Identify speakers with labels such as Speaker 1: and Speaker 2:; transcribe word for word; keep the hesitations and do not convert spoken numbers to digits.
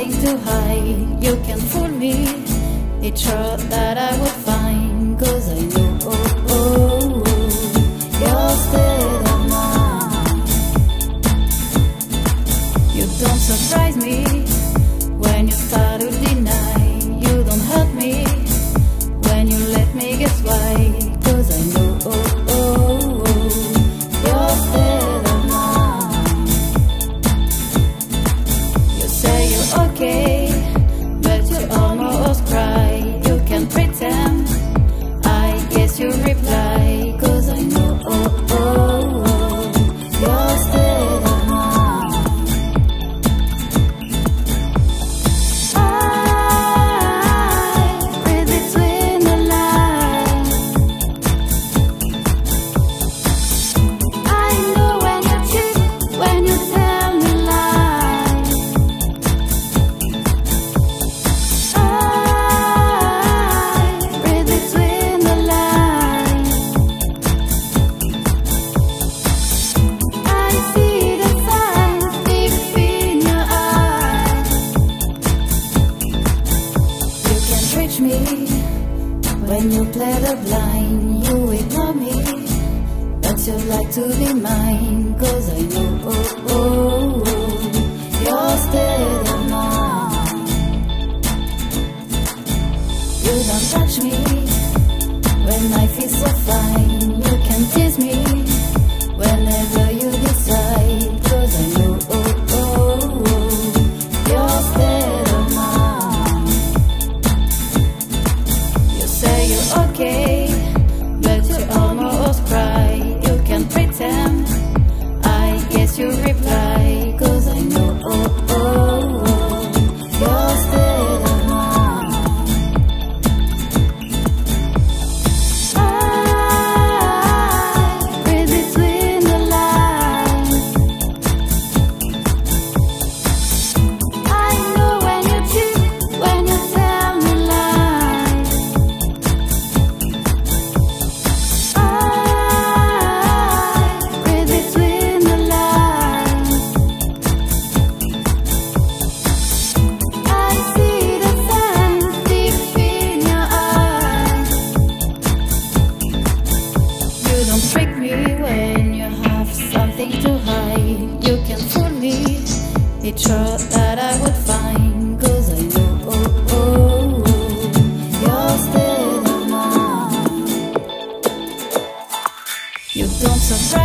Speaker 1: something to hide. You can fool me, it's sure that I would find, cause I know, oh, oh, oh, your state of mind. You don't surprise me when you start to deny. You don't hurt me when you let me guess why, cause I know, oh, oh, oh, your state of mind. You say you're okay, but you almost cry. You can pretend, I guess you reply, cause I know, oh, oh, oh, your state of mind. I read between the lines. I know when you cheat, when you tell me lies. I read between the lines. I see the signs deep in your eyes. You can't reach me when you play the blind. You ignore me, but you like to be mine, cause I know, oh, oh, oh, your state of mind. You don't touch me when I feel so fine. You can tease me whenever you decide, cause I know, oh, oh, oh, your state of mind. You say you're okay, but you almost cry. You can pretend, I guess you reply, cause I know, oh, oh, oh, your state of mind. I read between the lines. I know when you cheat, when you tell me lies. I read between the lines. I see the signs deep in your eyes. You don't trick me when you have something to hide. You can fool me, it's sure that I would find, cause I know, oh, oh, oh, your state of mind. You don't surprise